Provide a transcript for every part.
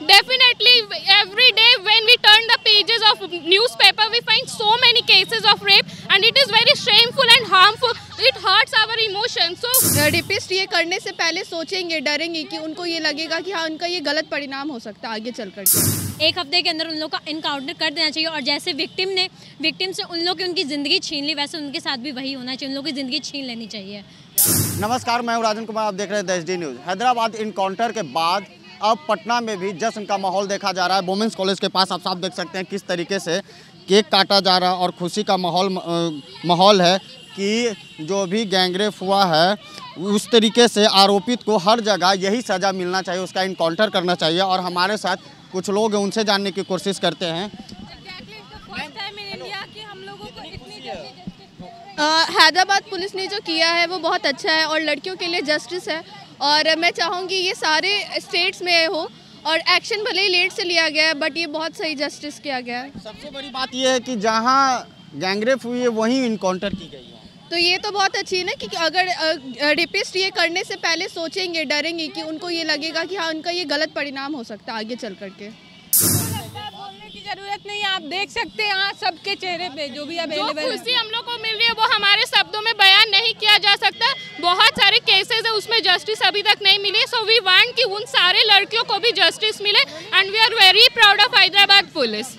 Definitely, every day when we turn the pages of newspaper, we find so many cases of rape, and it is very shameful and harmful. It hurts our emotions. So, rapist ये करने से पहले सोचेंगे, डरेंगे कि उनको ये लगेगा कि हाँ उनका ये गलत परिणाम हो सकता है आगे चल कर। एक हफ्ते के अंदर उन लोग का इनकाउंटर कर देना चाहिए, और जैसे विक्टिम से उन लोग की उनकी ज़िंदगी छीन ली, वैसे उनके साथ भी वही होना चाहिए, उन लोग की ज़िंदगी छीन लेनी चाहिए। नमस्कार, मैं हूं राजन कुमार, आप देख रहे हैं the HD news. Hyderabad encounter के बाद अब पटना में भी जश्न का माहौल देखा जा रहा है। वुमेंस कॉलेज के पास आप साफ देख सकते हैं किस तरीके से केक काटा जा रहा है और खुशी का माहौल है कि जो भी गैंगरेप हुआ है उस तरीके से आरोपित को हर जगह यही सज़ा मिलना चाहिए, उसका इनकाउंटर करना चाहिए। और हमारे साथ कुछ लोग हैं, उनसे जानने की कोशिश करते हैं। हैदराबाद पुलिस ने जो किया है वो बहुत अच्छा है और लड़कियों के लिए जस्टिस है, और मैं चाहूँगी ये सारे स्टेट्स में हो, और एक्शन भले ही लेट से लिया गया है बट ये बहुत सही जस्टिस किया गया है। सबसे बड़ी बात यह है कि जहाँ गैंगरेप हुई है वहीं इनकाउंटर की गई है, तो ये तो बहुत अच्छी है ना कि अगर रेपिस्ट ये करने से पहले सोचेंगे, डरेंगे कि उनको ये लगेगा कि हाँ उनका ये गलत परिणाम हो सकता है आगे चल करके। बोलने की जरूरत नहीं है, आप देख सकते हैं यहाँ सबके चेहरे पे जो भी अवेलेबल है। जो खुशी हम लोग को मिल रही है वो हमारे शब्दों में बयान नहीं किया जा सकता। बहुत सारे केसेस है उसमें जस्टिस अभी तक नहीं मिली। सो वी वांट कि उन सारे लड़कियों को भी जस्टिस मिले, and we are very proud of Hyderabad police.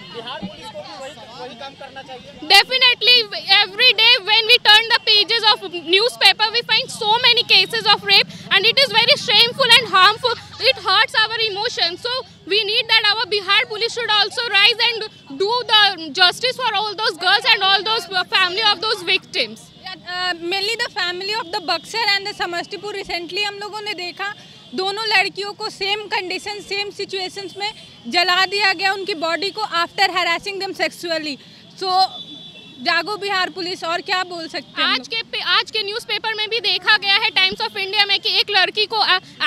Definitely, every day when we turn the pages of newspaper, we find so many cases of rape, and it is very shameful and harmful. It hurts our emotions. So we need that our Bihar police should also rise and do the justice for all those girls and all those family of those victims. Mainly the family of the Buxar and the Samastipur. Recently हम लोगों ने देखा दोनों लड़कियों को same condition, same situations में जला दिया गया उनकी बॉडी को, after harassing them sexually. So जागो बिहार पुलिस, और क्या बोल सकते हैं। आज के न्यूज़पेपर में भी देखा गया है, टाइम्स ऑफ इंडिया में, कि एक लड़की को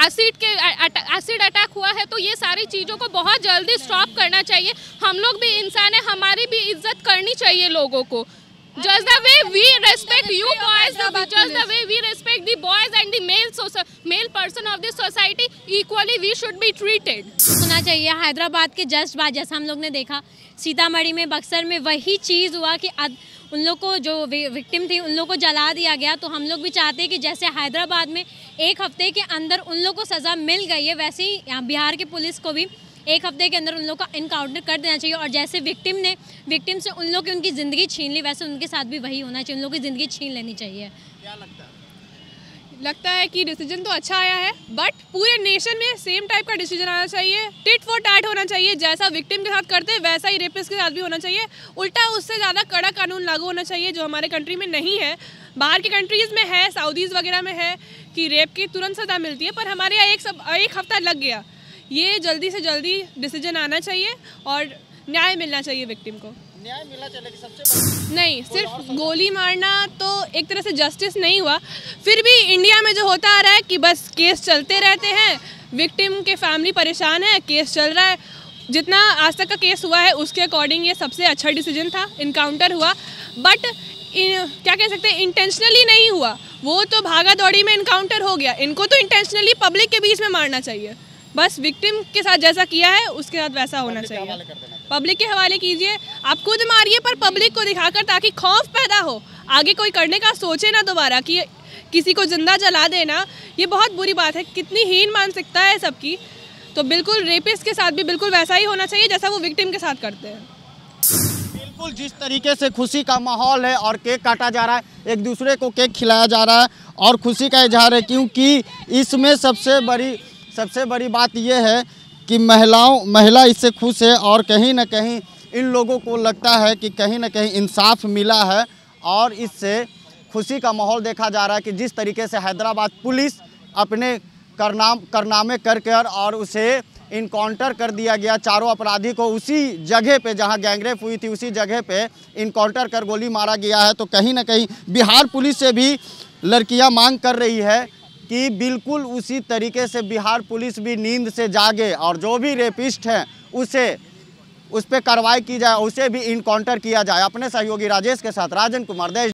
एसिड अटैक हुआ है। तो ये सारी चीज़ों को बहुत जल्दी स्टॉप करना चाहिए। हम लोग भी इंसान है, हमारी भी इज्जत करनी चाहिए लोगों को। Just the way we respect you boys, just the way we respect the boys and the male person of this society, equally we should be treated. होना चाहिए हैदराबाद के जस्ट बाद, जैसा हम लोग ने देखा सीतामढ़ी में, बक्सर में वही चीज़ हुआ कि उन लोग को जो विक्टिम थी उन लोग को जला दिया गया। तो हम लोग भी चाहते हैं कि जैसे हैदराबाद में एक हफ्ते के अंदर उन लोग को सज़ा मिल गई है, वैसे ही यहाँ बिहार की पुलिस को भी एक हफ्ते के अंदर उन लोग का इनकाउंटर कर देना चाहिए, और जैसे विक्टिम से उन लोग की उनकी ज़िंदगी छीन ली, वैसे उनके साथ भी वही होना चाहिए, उन लोग की ज़िंदगी छीन लेनी चाहिए। क्या लगता है? लगता है कि डिसीजन तो अच्छा आया है, बट पूरे नेशन में सेम टाइप का डिसीजन आना चाहिए। टिट फॉर टैट होना चाहिए, जैसा विक्टिम के साथ करते हैं वैसा ही रेपिस्ट के साथ भी होना चाहिए। उल्टा उससे ज़्यादा कड़ा कानून लागू होना चाहिए, जो हमारे कंट्री में नहीं है। बाहर की कंट्रीज़ में है, सऊदीज़ वगैरह में है कि रेप की तुरंत सज़ा मिलती है, पर हमारे यहाँ एक हफ्ता लग गया। ये जल्दी से जल्दी डिसीजन आना चाहिए और न्याय मिलना चाहिए विक्टिम को। न्याय मिलना चाहिए, सबसे नहीं, सिर्फ गोली मारना तो एक तरह से जस्टिस नहीं हुआ। फिर भी इंडिया में जो होता आ रहा है कि बस केस चलते रहते हैं, विक्टिम के फैमिली परेशान है, केस चल रहा है। जितना आज तक का केस हुआ है उसके अकॉर्डिंग ये सबसे अच्छा डिसीजन था, इनकाउंटर हुआ। बट क्या कह सकते हैं, इंटेंशनली नहीं हुआ, वो तो भागा दौड़ी में इनकाउंटर हो गया। इनको तो इंटेंशनली पब्लिक के बीच में मारना चाहिए। बस विक्टिम के साथ जैसा किया है उसके साथ वैसा होना चाहिए। पब्लिक के हवाले कीजिए, आप खुद मारिए पर पब्लिक को दिखाकर, ताकि खौफ पैदा हो, आगे कोई करने का सोचे ना दोबारा कि किसी को जिंदा जला देना। ये बहुत बुरी बात है, कितनी हीन मानसिकता है सबकी। तो बिल्कुल रेपिस्ट के साथ भी बिल्कुल वैसा ही होना चाहिए जैसा वो विक्टिम के साथ करते हैं। बिल्कुल जिस तरीके से खुशी का माहौल है और केक काटा जा रहा है, एक दूसरे को केक खिलाया जा रहा है और खुशी का इजहार है, क्योंकि इसमें सबसे बड़ी बात यह है कि महिला इससे खुश है, और कहीं ना कहीं इन लोगों को लगता है कि कहीं ना कहीं इंसाफ मिला है। और इससे खुशी का माहौल देखा जा रहा है कि जिस तरीके से हैदराबाद पुलिस अपने कारनामे करके और उसे इनकाउंटर कर दिया गया, चारों अपराधी को उसी जगह पे जहां गैंगरेप हुई थी उसी जगह पे इनकाउंटर कर गोली मारा गया है। तो कहीं ना कहीं बिहार पुलिस से भी लड़कियां मांग कर रही है कि बिल्कुल उसी तरीके से बिहार पुलिस भी नींद से जागे, और जो भी रेपिस्ट हैं उस पर कार्रवाई की जाए, उसे भी इनकाउंटर किया जाए। अपने सहयोगी राजेश के साथ राजन कुमार।